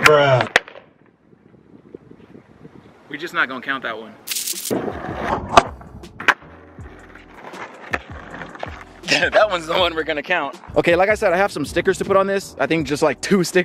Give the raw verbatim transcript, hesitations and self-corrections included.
Bruh. We're just not gonna count that one. That one's the one we're gonna count. Okay, like I said, I have some stickers to put on this. I think just like two stickers.